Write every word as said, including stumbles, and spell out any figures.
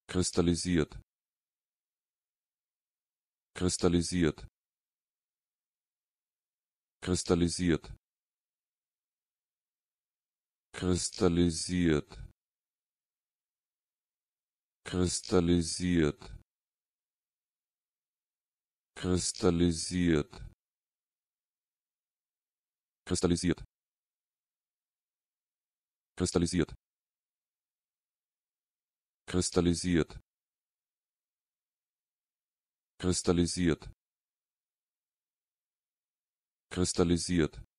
kristallisiert, kristallisiert, kristallisiert, kristallisiert, kristallisiert, kristallisiert, kristallisiert, kristallisiert, kristallisiert, kristallisiert, kristallisiert,